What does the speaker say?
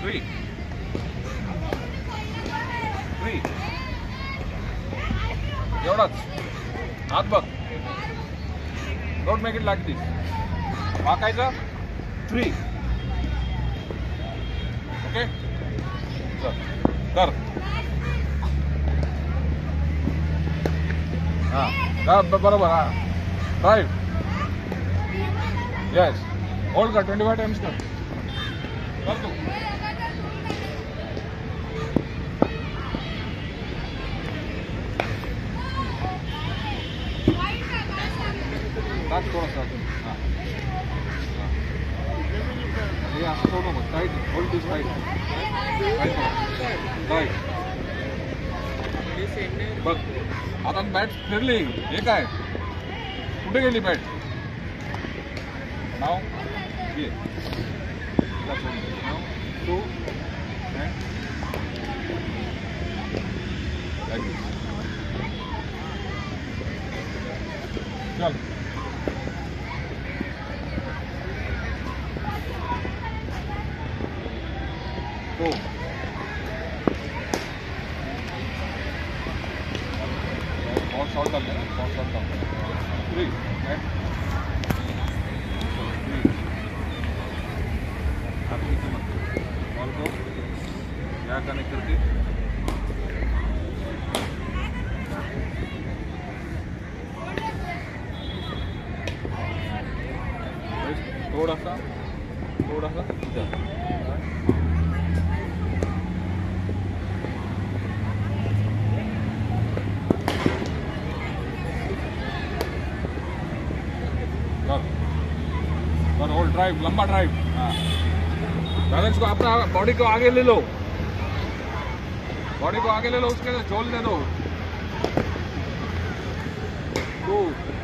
3 3 एवढाच हात बघ. Don't make it like this. वाकायचं 3 ओके. कर हां बरोबर. हां ड्राईव्ह. येस होल्ड कर 25 टाइम्स कर तू. थोडासा हां हे असं सोडू मग. Tight hold this tight right बघ. आता बॅट फिरली. हे काय कुठे गेली बॅट. नाव ये टू चल. go. बहुत शॉर्ट डाल देना. बहुत शॉर्ट डाल 3 right 3 आप नीचे मत बॉल को यहाँ कनेक्ट करके थोड़ा सा इधर. और होल्ड ड्राइव. लंबा ड्राइव. हाँ बैलेंस को अपना बॉडी को आगे ले लो. बॉडी को आगे ले लो. उसके झोल दे दो. 2